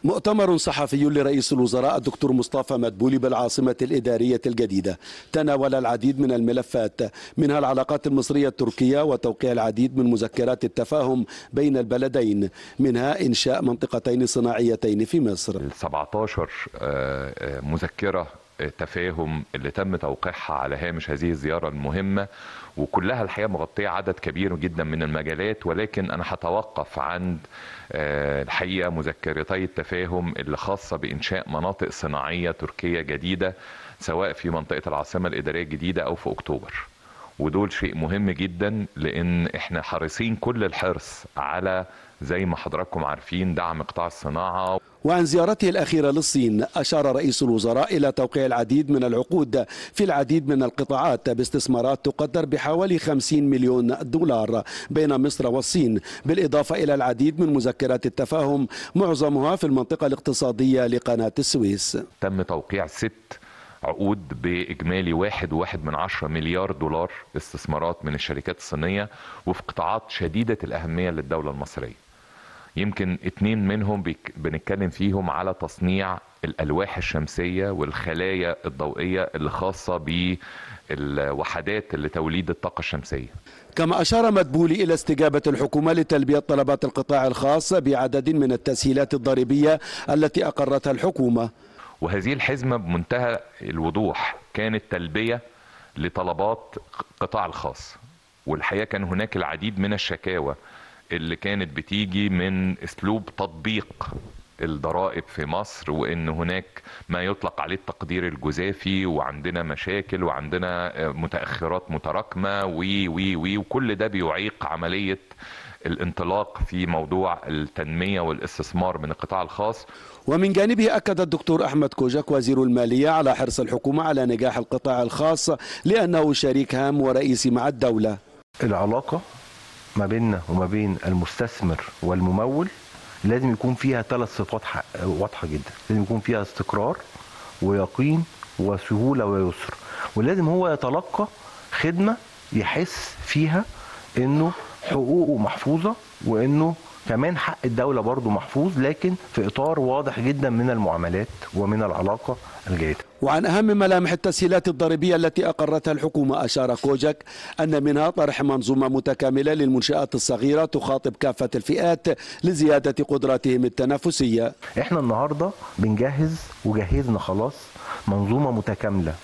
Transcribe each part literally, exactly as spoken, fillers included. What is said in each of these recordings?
مؤتمر صحفي لرئيس الوزراء الدكتور مصطفى مدبولي بالعاصمة الإدارية الجديدة تناول العديد من الملفات، منها العلاقات المصرية التركية وتوقيع العديد من مذكرات التفاهم بين البلدين، منها إنشاء منطقتين صناعيتين في مصر. سبعة عشر مذكرة تفاهم اللي تم توقيعها على هامش هذه الزيارة المهمة، وكلها الحقيقة مغطية عدد كبير جدا من المجالات، ولكن أنا هتوقف عند الحقيقة مذكرتي التفاهم اللي خاصة بإنشاء مناطق صناعية تركية جديدة، سواء في منطقة العاصمة الإدارية الجديدة أو في أكتوبر. ودول شيء مهم جدا، لأن احنا حريصين كل الحرص على زي ما حضراتكم عارفين دعم قطاع الصناعة. وعن زيارته الأخيرة للصين أشار رئيس الوزراء إلى توقيع العديد من العقود في العديد من القطاعات باستثمارات تقدر بحوالي خمسين مليون دولار بين مصر والصين، بالإضافة إلى العديد من مذكرات التفاهم معظمها في المنطقة الاقتصادية لقناة السويس. تم توقيع ست عقود بإجمالي واحد واحد من عشرة مليار دولار استثمارات من الشركات الصينية، وفي قطاعات شديدة الأهمية للدولة المصرية. يمكن اتنين منهم بنتكلم فيهم على تصنيع الألواح الشمسية والخلايا الضوئية اللي خاصة بالوحدات لتوليد الطاقة الشمسية. كما أشار مدبولي إلى استجابة الحكومة لتلبية طلبات القطاع الخاص بعدد من التسهيلات الضريبية التي أقرتها الحكومة. وهذه الحزمة بمنتهى الوضوح كانت تلبية لطلبات القطاع الخاص، والحقيقة كان هناك العديد من الشكاوى اللي كانت بتيجي من اسلوب تطبيق الضرائب في مصر، وان هناك ما يطلق عليه التقدير الجزافي، وعندنا مشاكل وعندنا متاخرات متراكمه وي وي وي وكل ده بيعيق عمليه الانطلاق في موضوع التنميه والاستثمار من القطاع الخاص. ومن جانبه أكد الدكتور أحمد كوجك وزير المالية على حرص الحكومة على نجاح القطاع الخاص لأنه شريك هام ورئيسي مع الدولة. العلاقة ما بيننا وما بين المستثمر والممول لازم يكون فيها ثلاث صفات واضحة جدا، لازم يكون فيها استقرار ويقين وسهولة ويسر، ولازم هو يتلقى خدمة يحس فيها انه حقوقه محفوظة، وانه كمان حق الدولة برضو محفوظ، لكن في اطار واضح جدا من المعاملات ومن العلاقة الجيدة. وعن أهم ملامح التسهيلات الضريبية التي أقرتها الحكومة أشار كوجك أن منها طرح منظومة متكاملة للمنشآت الصغيرة تخاطب كافة الفئات لزيادة قدراتهم التنافسية. احنا النهاردة بنجهز وجهزنا خلاص منظومة متكاملة،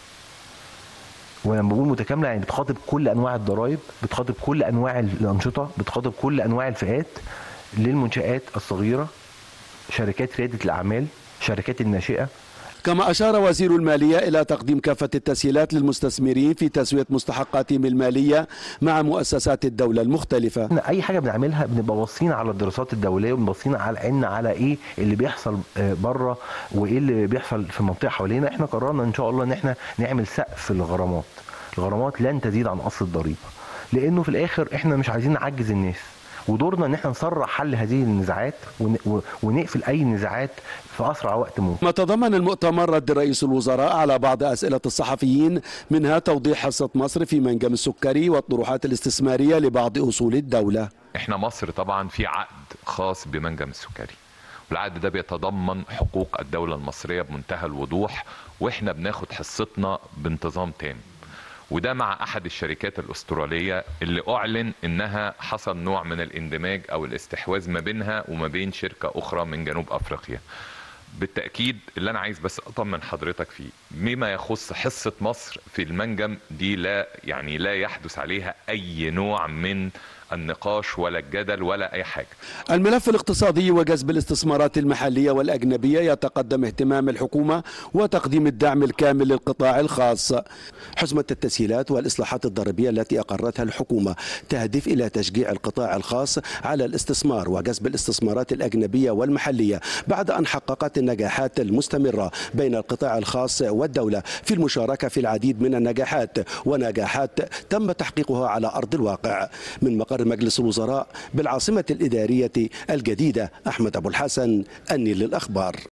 ولما بقول متكاملة يعني بتخاطب كل أنواع الضرائب، بتخاطب كل أنواع الأنشطة، بتخاطب كل أنواع الفئات للمنشآت الصغيرة، شركات ريادة الأعمال، شركات الناشئة. كما أشار وزير المالية إلى تقديم كافة التسهيلات للمستثمرين في تسوية مستحقاتهم المالية مع مؤسسات الدولة المختلفة. أي حاجة بنعملها بنبقى باصين على الدراسات الدولية، وبنبصين على عنا على إيه اللي بيحصل بره وإيه اللي بيحصل في المنطقة حوالينا. إحنا قررنا إن شاء الله إن إحنا نعمل سقف للغرامات، الغرامات لن تزيد عن أصل الضريبة، لأنه في الآخر إحنا مش عايزين نعجز الناس، ودورنا ان احنا نسرع حل هذه النزاعات ونقفل اي نزاعات في اسرع وقت ممكن. ما تضمن المؤتمر رد رئيس الوزراء على بعض اسئله الصحفيين، منها توضيح حصه مصر في منجم السكري والطروحات الاستثماريه لبعض اصول الدوله. احنا مصر طبعا في عقد خاص بمنجم السكري، والعقد ده بيتضمن حقوق الدوله المصريه بمنتهى الوضوح، واحنا بناخد حصتنا بانتظام تام. وده مع احد الشركات الاستراليه اللي اعلن انها حصل نوع من الاندماج او الاستحواذ ما بينها وما بين شركه اخرى من جنوب افريقيا. بالتاكيد اللي انا عايز بس اطمن حضرتك فيه بما يخص حصه مصر في المنجم دي، لا يعني لا يحدث عليها اي نوع من النقاش ولا الجدل ولا أي حاجة. الملف الاقتصادي وجذب الاستثمارات المحلية والأجنبية يتقدم اهتمام الحكومة وتقديم الدعم الكامل للقطاع الخاص. حزمة التسهيلات والإصلاحات الضريبية التي أقرتها الحكومة تهدف إلى تشجيع القطاع الخاص على الاستثمار وجذب الاستثمارات الأجنبية والمحلية، بعد أن حققت النجاحات المستمرة بين القطاع الخاص والدولة في المشاركة في العديد من النجاحات، ونجاحات تم تحقيقها على أرض الواقع. من مقر مجلس الوزراء بالعاصمة الإدارية الجديدة، أحمد أبو الحسن، النيل للأخبار.